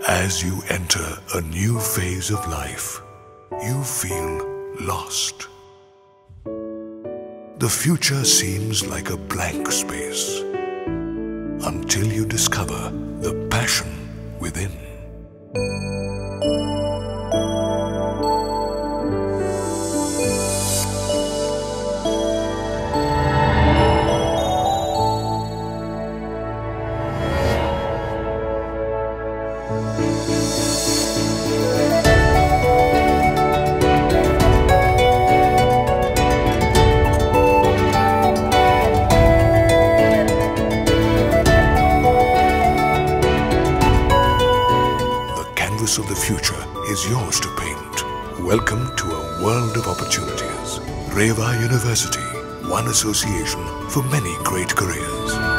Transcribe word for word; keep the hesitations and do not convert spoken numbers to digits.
As you enter a new phase of life, you feel lost. The future seems like a blank space until you discover the passion within. Of the future is yours to paint. Welcome to a world of opportunities. REVA University, one association for many great careers.